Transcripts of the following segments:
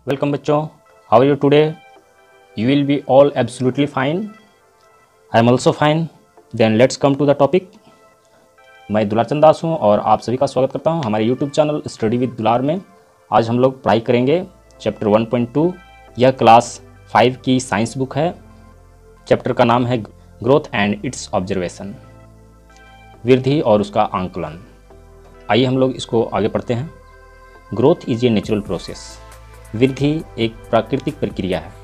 Welcome बच्चों, how are you today? You will be all absolutely fine. I am also fine. Then let's come to the topic. मैं दुलार चंद दास हूँ और आप सभी का स्वागत करता हूँ हमारे यूट्यूब चैनल स्टडी विद दुलार में। आज हम लोग पढ़ाई करेंगे चैप्टर 1.2। यह क्लास 5 की साइंस बुक है। चैप्टर का नाम है ग्रोथ एंड इट्स ऑब्जर्वेशन, वृद्धि और उसका आंकलन। आइए हम लोग इसको आगे पढ़ते हैं। Growth is a natural process. वृद्धि एक प्राकृतिक प्रक्रिया है।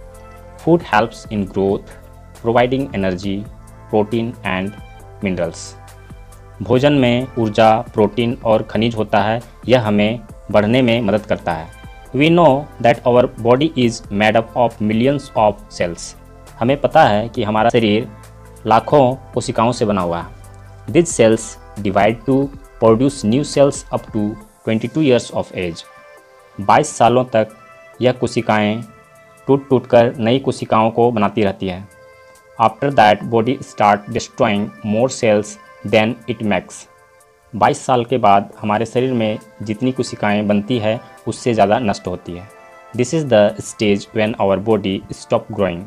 Food helps in growth, providing energy, protein and minerals. भोजन में ऊर्जा, प्रोटीन और खनिज होता है। यह हमें बढ़ने में मदद करता है। We know that our body is made up of millions of cells. हमें पता है कि हमारा शरीर लाखों कोशिकाओं से बना हुआ है। This cells divide to produce new cells up to 22 years of age. 22 सालों तक यह कोशिकाएं टूट कर नई कोशिकाओं को बनाती रहती है। After that body start destroying more cells than it makes. 22 साल के बाद हमारे शरीर में जितनी कोशिकाएं बनती है उससे ज़्यादा नष्ट होती है। This is the stage when our body stop growing.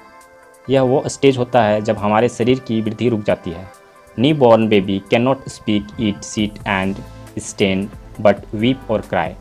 यह वो स्टेज होता है जब हमारे शरीर की वृद्धि रुक जाती है। New born baby can not speak, eat, sit and stand but weep और क्राई।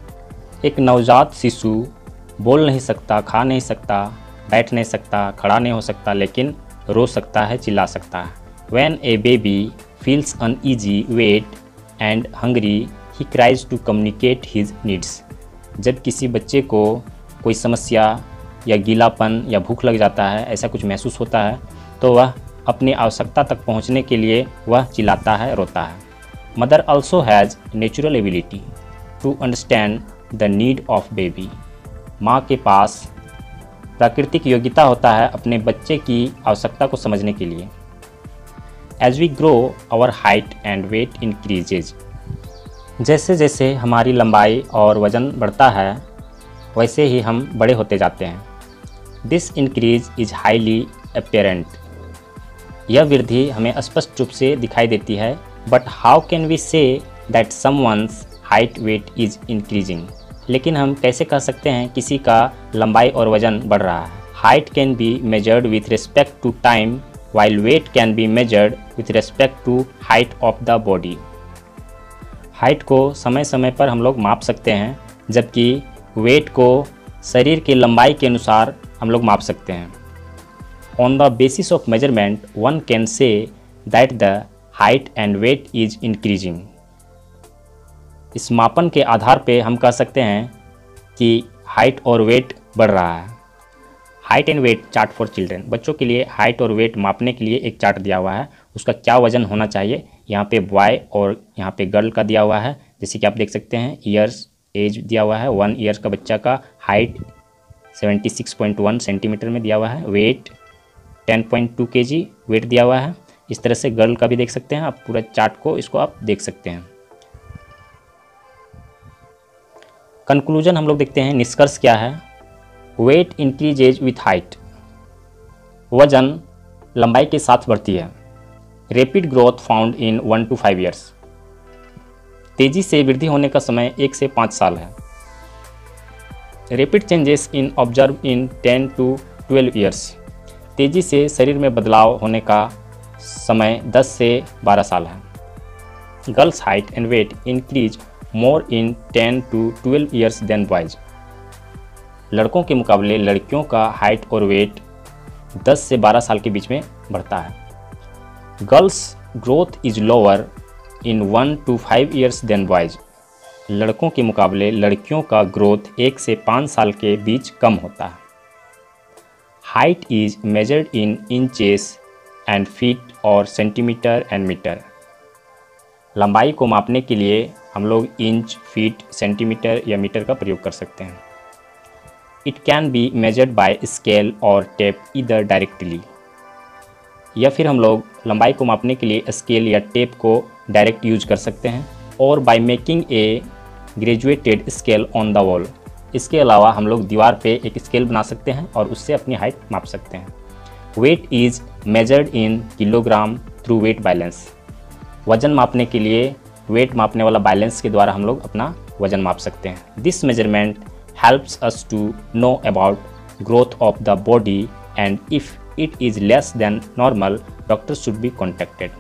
एक नवजात शिशु बोल नहीं सकता, खा नहीं सकता, बैठ नहीं सकता, खड़ा नहीं हो सकता, लेकिन रो सकता है, चिल्ला सकता है। When a baby feels uneasy, weight and hungry, he cries to communicate his needs. जब किसी बच्चे को कोई समस्या या गीलापन या भूख लग जाता है, ऐसा कुछ महसूस होता है, तो वह अपनी आवश्यकता तक पहुंचने के लिए वह चिल्लाता है, रोता है। Mother also has natural ability to understand the need of baby. माँ के पास प्राकृतिक योग्यता होता है अपने बच्चे की आवश्यकता को समझने के लिए। As we grow, our height and weight increases. जैसे जैसे हमारी लंबाई और वजन बढ़ता है वैसे ही हम बड़े होते जाते हैं। This increase is highly apparent. यह वृद्धि हमें स्पष्ट रूप से दिखाई देती है। But how can we say that someone's height weight is increasing? लेकिन हम कैसे कह सकते हैं किसी का लंबाई और वजन बढ़ रहा है? Height can be measured with respect to time, while weight can be measured with respect to height of the body. Height को समय समय पर हम लोग माप सकते हैं, जबकि वेट को शरीर की लंबाई के अनुसार हम लोग माप सकते हैं। On the basis of measurement, one can say that the height and weight is increasing. इस मापन के आधार पे हम कह सकते हैं कि हाइट और वेट बढ़ रहा है। Height and weight chart for children. बच्चों के लिए हाइट और वेट मापने के लिए एक चार्ट दिया हुआ है। उसका क्या वजन होना चाहिए, यहाँ पे बॉय और यहाँ पे गर्ल का दिया हुआ है। जैसे कि आप देख सकते हैं ईयर्स एज दिया हुआ है। 1 ईयर का बच्चा का हाइट 76.1 सेंटीमीटर में दिया हुआ है। वेट 10.2 kg वेट दिया हुआ है। इस तरह से गर्ल का भी देख सकते हैं आप। पूरा चार्ट को इसको आप देख सकते हैं। कंक्लूजन हम लोग देखते हैं, निष्कर्ष क्या है। Weight increases with height. वजन लंबाई के साथ बढ़ती है। Rapid growth found in 1 to 5 years. तेजी से वृद्धि होने का समय 1 से 5 साल है। Rapid changes in observe in 10 to 12 years. तेजी से शरीर में बदलाव होने का समय 10 से 12 साल है। Girls height and weight increase more in 10 to 12 years than boys. लड़कों के मुकाबले लड़कियों का हाइट और वेट 10 से 12 साल के बीच में बढ़ता है। Girls growth is lower in 1 to 5 years than boys. लड़कों के मुकाबले लड़कियों का ग्रोथ 1 से 5 साल के बीच कम होता है। Height is measured in inches and feet और सेंटीमीटर एंड मीटर। लंबाई को मापने के लिए हम लोग इंच, फीट, सेंटीमीटर या मीटर का प्रयोग कर सकते हैं। It can be measured by scale और टेप ईदर डायरेक्टली। या फिर हम लोग लंबाई को मापने के लिए स्केल या टेप को डायरेक्ट यूज कर सकते हैं, और by making a graduated scale on the wall. इसके अलावा हम लोग दीवार पे एक स्केल बना सकते हैं और उससे अपनी हाइट माप सकते हैं। Weight is measured in kilogram through weight balance. वजन मापने के लिए वेट मापने वाला बैलेंस के द्वारा हम लोग अपना वजन माप सकते हैं। This measurement helps us to know about growth of the body, and if it is less than normal, doctor should be contacted.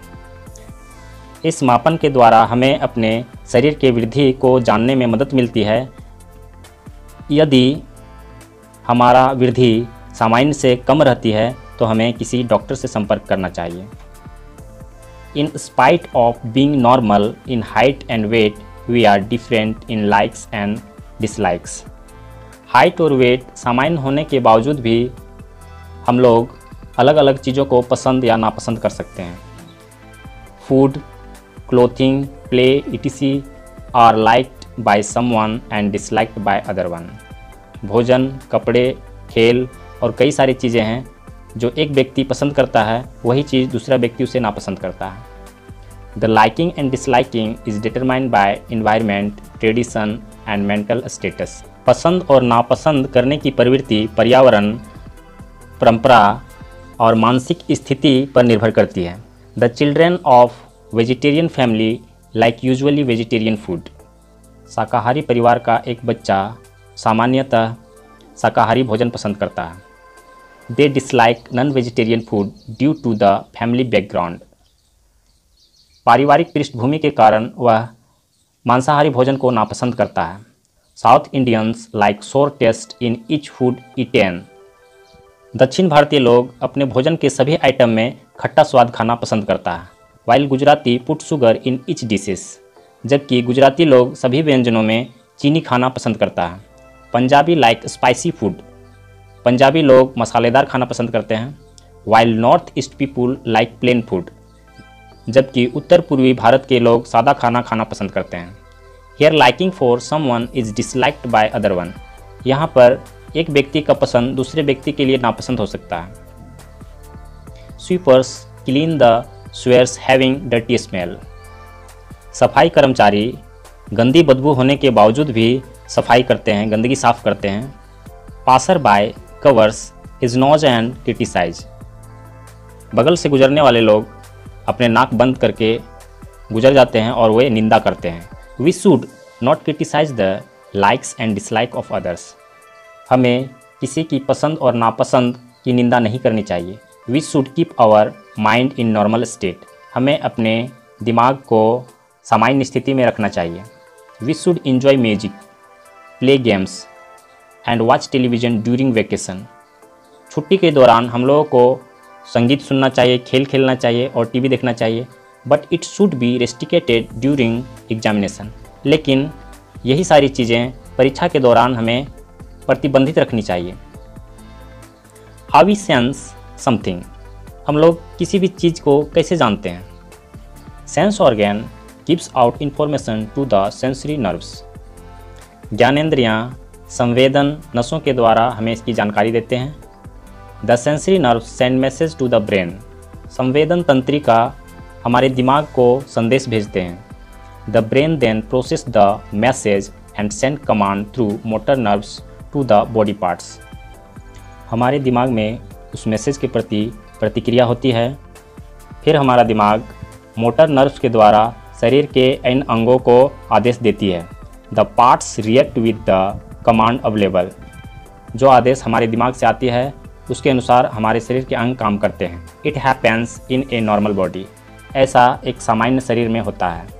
इस मापन के द्वारा हमें अपने शरीर के वृद्धि को जानने में मदद मिलती है। यदि हमारा वृद्धि सामान्य से कम रहती है तो हमें किसी डॉक्टर से संपर्क करना चाहिए। In spite of being normal in height and weight, we are different in likes and dislikes. Height और वेट सामान्य होने के बावजूद भी हम लोग अलग अलग चीज़ों को पसंद या नापसंद कर सकते हैं। Food, clothing, play etc are liked by someone and disliked by other one. भोजन, कपड़े, खेल और कई सारी चीज़ें हैं जो एक व्यक्ति पसंद करता है, वही चीज़ दूसरा व्यक्ति उसे नापसंद करता है। The liking and disliking is determined by environment, tradition and mental status. पसंद और नापसंद करने की प्रवृत्ति पर्यावरण, परंपरा और मानसिक स्थिति पर निर्भर करती है। The children of vegetarian family like usually vegetarian food. शाकाहारी परिवार का एक बच्चा सामान्यतः शाकाहारी भोजन पसंद करता है। They dislike non-vegetarian food due to the family background. पारिवारिक पृष्ठभूमि के कारण वह मांसाहारी भोजन को नापसंद करता है। South Indians like sour taste in each food eaten. दक्षिण भारतीय लोग अपने भोजन के सभी आइटम में खट्टा स्वाद खाना पसंद करता है। While Gujarati put sugar in each dishes. जबकि गुजराती लोग सभी व्यंजनों में चीनी खाना पसंद करता है। Punjabi like spicy food. Punjabi लोग मसालेदार खाना पसंद करते हैं। While North East people like plain food. जबकि उत्तर पूर्वी भारत के लोग सादा खाना खाना पसंद करते हैं। Here liking for someone is disliked by other one. यहाँ पर एक व्यक्ति का पसंद दूसरे व्यक्ति के लिए नापसंद हो सकता है। Sweepers clean the sewers having dirty smell. सफाई कर्मचारी गंदी बदबू होने के बावजूद भी सफाई करते हैं, गंदगी साफ करते हैं। Passer by covers his nose and criticise. बगल से गुजरने वाले लोग अपने नाक बंद करके गुजर जाते हैं और वे निंदा करते हैं। We should not criticise the likes and dislike of others. हमें किसी की पसंद और नापसंद की निंदा नहीं करनी चाहिए। We should keep our mind in normal state. हमें अपने दिमाग को सामान्य स्थिति में रखना चाहिए। We should enjoy music, play games and watch television during vacation. छुट्टी के दौरान हम लोगों को संगीत सुनना चाहिए, खेल खेलना चाहिए और टीवी देखना चाहिए। But it should be restricted during examination. लेकिन यही सारी चीज़ें परीक्षा के दौरान हमें प्रतिबंधित रखनी चाहिए। How we sense something. हम लोग किसी भी चीज़ को कैसे जानते हैं। Sense organ gives out information to the sensory nerves. ज्ञानेंद्रियाँ संवेदन नसों के द्वारा हमें इसकी जानकारी देते हैं। The sensory nerve send message to the brain. संवेदन तंत्रिका हमारे दिमाग को संदेश भेजते हैं। The brain then process the message and send command through motor nerves to the body parts. हमारे दिमाग में उस मैसेज के प्रति प्रतिक्रिया होती है। फिर हमारा दिमाग मोटर नर्व्स के द्वारा शरीर के इन अंगों को आदेश देती है। The parts react with the command available. जो आदेश हमारे दिमाग से आती है उसके अनुसार हमारे शरीर के अंग काम करते हैं। It happens in a normal body. ऐसा एक सामान्य शरीर में होता है।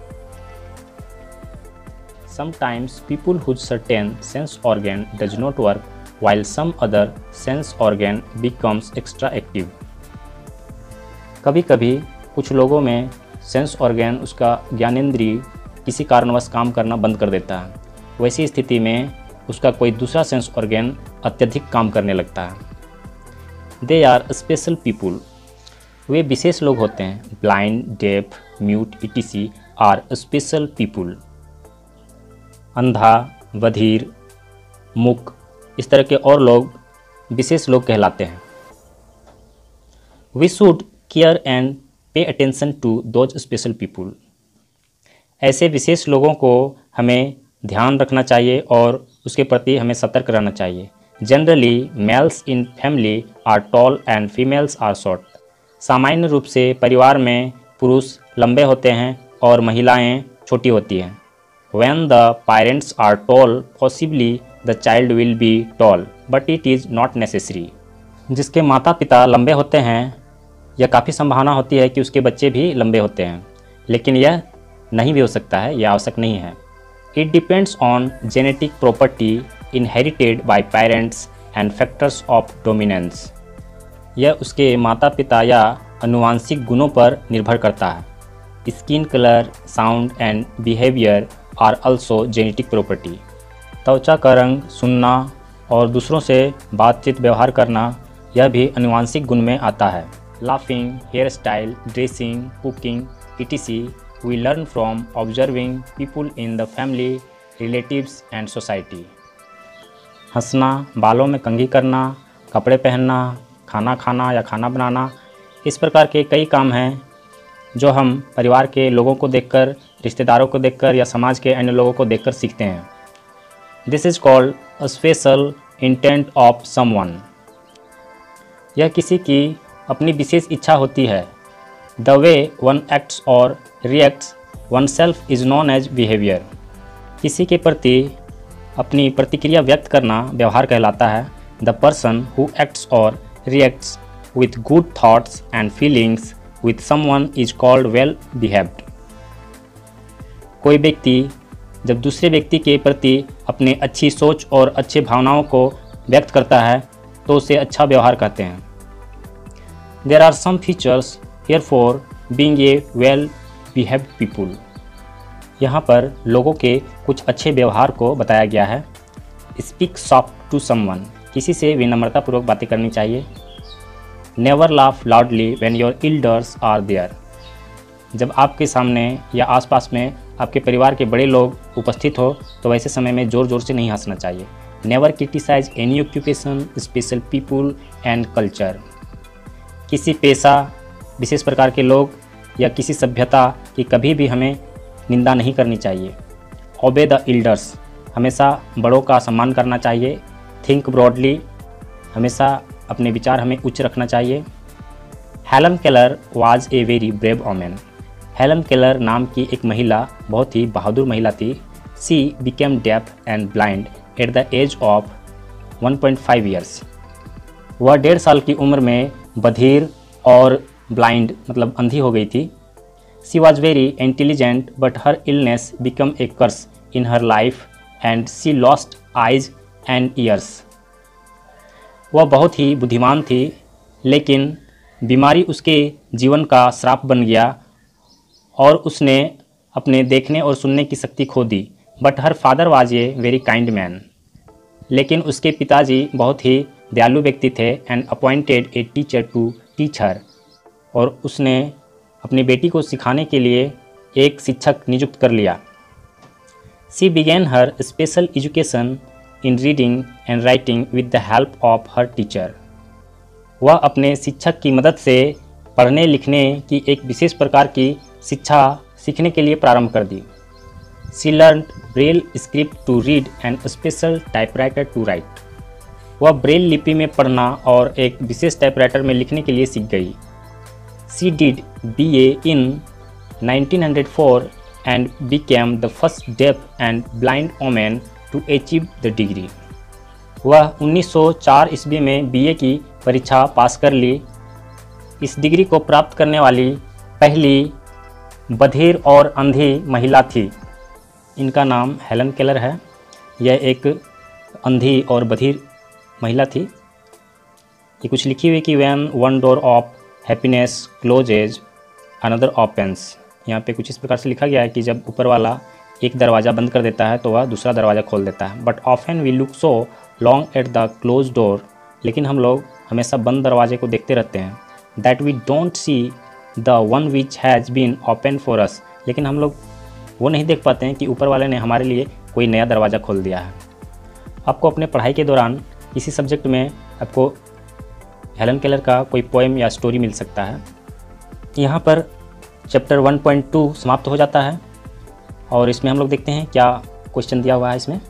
Sometimes people whose certain sense organ does not work while some other sense organ becomes extra active। कभी कभी कुछ लोगों में सेंस ऑर्गन, उसका ज्ञानेंद्रिय किसी कारणवश काम करना बंद कर देता है। वैसी स्थिति में उसका कोई दूसरा सेंस ऑर्गन अत्यधिक काम करने लगता है। They are special people. वे विशेष लोग होते हैं। Blind, deaf, mute etc are special people. अंधा, बधिर, मूक, इस तरह के और लोग विशेष लोग कहलाते हैं। We should care and pay attention to those special people. ऐसे विशेष लोगों को हमें ध्यान रखना चाहिए और उसके प्रति हमें सतर्क रहना चाहिए। Generally males in family are tall and females are short. सामान्य रूप से परिवार में पुरुष लंबे होते हैं और महिलाएं छोटी होती हैं। When the parents are tall, possibly the child will be tall but it is not necessary. जिसके माता पिता लंबे होते हैं यह काफ़ी संभावना होती है कि उसके बच्चे भी लंबे होते हैं, लेकिन यह नहीं भी हो सकता है, यह आवश्यक नहीं है। It depends on genetic property inherited by parents and factors of dominance. यह उसके माता पिता या आनुवांशिक गुणों पर निर्भर करता है। Skin colour, sound and behaviour are also genetic property. त्वचा का रंग, सुनना और दूसरों से बातचीत व्यवहार करना यह भी आनुवांशिक गुण में आता है। Laughing, hair style, dressing, cooking etc. we learn from observing people in the family, relatives and society. हंसना, बालों में कंघी करना, कपड़े पहनना, खाना खाना या खाना बनाना, इस प्रकार के कई काम हैं जो हम परिवार के लोगों को देखकर, रिश्तेदारों को देखकर या समाज के अन्य लोगों को देखकर सीखते हैं। This is called a special intent of someone. यह किसी की अपनी विशेष इच्छा होती है। द वे वन एक्ट्स और reacts one self is known as behaviour. किसी के प्रति अपनी प्रतिक्रिया व्यक्त करना व्यवहार कहलाता है। द पर्सन हु एक्ट्स और reacts with good thoughts and feelings with someone is called well behaved. कोई व्यक्ति जब दूसरे व्यक्ति के प्रति अपने अच्छी सोच और अच्छे भावनाओं को व्यक्त करता है तो उसे अच्छा व्यवहार कहते हैं। There are some features here for being a well behaved people. यहाँ पर लोगों के कुछ अच्छे व्यवहार को बताया गया है। स्पीक सॉफ्ट टू समवन, किसी से विनम्रतापूर्वक बातें करनी चाहिए। Never laugh loudly when your elders are there. जब आपके सामने या आसपास में आपके परिवार के बड़े लोग उपस्थित हो तो वैसे समय में ज़ोर ज़ोर से नहीं हंसना चाहिए। Never criticise any occupation, special people and culture. किसी पेशा, विशेष प्रकार के लोग या किसी सभ्यता की कभी भी हमें निंदा नहीं करनी चाहिए। ओबे द एल्डर्स, हमेशा बड़ों का सम्मान करना चाहिए। थिंक ब्रॉडली, हमेशा अपने विचार हमें उच्च रखना चाहिए। Helen Keller was a very brave woman. Helen Keller नाम की एक महिला बहुत ही बहादुर महिला थी। She became deaf and blind at the age of 1.5 years. वह 1.5 साल की उम्र में बधिर और ब्लाइंड मतलब अंधी हो गई थी। She was very intelligent but her illness become a curse in her life and she lost eyes and ears. वह बहुत ही बुद्धिमान थी लेकिन बीमारी उसके जीवन का श्राप बन गया और उसने अपने देखने और सुनने की शक्ति खो दी। But her father was a very kind man. लेकिन उसके पिताजी बहुत ही दयालु व्यक्ति थे। And appointed a teacher to teach her, और उसने अपनी बेटी को सिखाने के लिए एक शिक्षक नियुक्त कर लिया। She began her special education in reading and writing with the help of her teacher. वह अपने शिक्षक की मदद से पढ़ने लिखने की एक विशेष प्रकार की शिक्षा सीखने के लिए प्रारंभ कर दी। She learn Braille script to read and special typewriter to write. वह ब्रेल लिपि में पढ़ना और एक विशेष टाइपराइटर में लिखने के लिए सीख गई। She did BA in 1904 and became the first deaf and blind woman to achieve the degree. वह 1904 ईस्वी में BA की परीक्षा पास कर ली। इस डिग्री को प्राप्त करने वाली पहली बधिर और अंधी महिला थी। इनका नाम हेलन केलर है। यह एक अंधी और बधिर महिला थी। ये कुछ लिखी हुई कि when one door of happiness closes another opens. यहाँ पे कुछ इस प्रकार से लिखा गया है कि जब ऊपर वाला एक दरवाज़ा बंद कर देता है तो वह दूसरा दरवाज़ा खोल देता है। But often we look so long at the close door. लेकिन हम लोग हमेशा बंद दरवाजे को देखते रहते हैं। That we don't see the one which has been open for us. लेकिन हम लोग वो नहीं देख पाते हैं कि ऊपर वाले ने हमारे लिए कोई नया दरवाज़ा खोल दिया है। आपको अपने पढ़ाई के दौरान किसी सब्जेक्ट में आपको हेलन केलर का कोई पोएम या स्टोरी मिल सकता है। यहाँ पर चैप्टर 1.2 समाप्त हो जाता है और इसमें हम लोग देखते हैं क्या क्वेश्चन दिया हुआ है। इसमें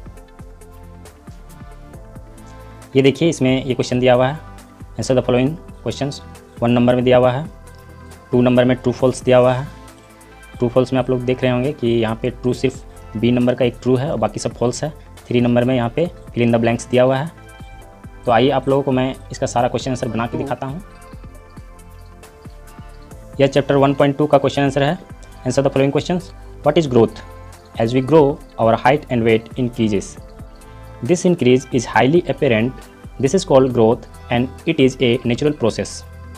ये देखिए, इसमें ये क्वेश्चन दिया हुआ है। Answer the following questions. 1 number में दिया हुआ है, 2 नंबर में ट्रू फॉल्स दिया हुआ है। ट्रू फॉल्स में आप लोग देख रहे होंगे कि यहाँ पे ट्रू सिर्फ B नंबर का एक ट्रू है और बाकी सब फॉल्स है। 3 नंबर में यहाँ पे फिल इन द ब्लैंक्स दिया हुआ है। तो आइए आप लोगों को मैं इसका सारा क्वेश्चन आंसर बना के दिखाता हूँ। यह चैप्टर 1.2 का क्वेश्चन आंसर है। Answer the following questions. What is growth? As we grow our height and weight increases. This increase is highly apparent. This is called growth and it is a natural process.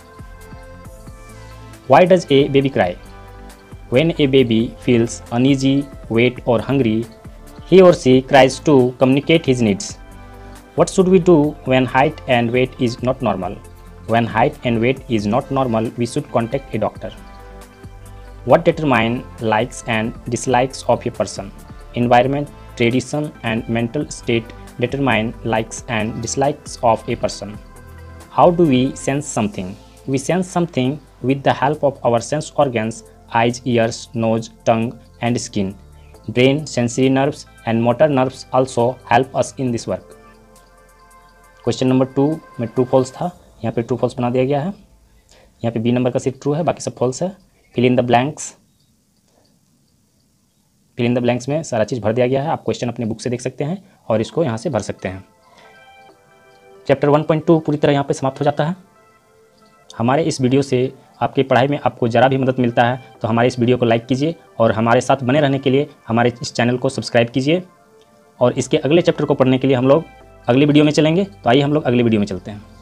Why does a baby cry? When a baby feels uneasy, wet or hungry, he or she cries to communicate his needs. What should we do when height and weight is not normal? When height and weight is not normal, we should contact a doctor. What determine likes and dislikes of a person? Environment, tradition and mental state determine likes and dislikes of a person. How do we sense something? We sense something with the help of our sense organs, eyes, ears, nose, tongue and skin. Brain, sensory nerves and motor nerves also help us in this work. Question number 2 में true false था, यहाँ पे true false बना दिया गया है। यहाँ पे बी नंबर का सिर्फ ट्रू है, बाकी सब फॉल्स है। Fill in the blanks. Fill in the blanks में सारा चीज़ भर दिया गया है। आप क्वेश्चन अपने बुक से देख सकते हैं और इसको यहाँ से भर सकते हैं। चैप्टर 1.2 पूरी तरह यहाँ पे समाप्त हो जाता है। हमारे इस वीडियो से आपकी पढ़ाई में आपको ज़रा भी मदद मिलता है तो हमारे इस वीडियो को लाइक कीजिए और हमारे साथ बने रहने के लिए हमारे इस चैनल को सब्सक्राइब कीजिए। और इसके अगले चैप्टर को पढ़ने के लिए हम लोग अगले वीडियो में चलेंगे। तो आइए हम लोग अगले वीडियो में चलते हैं।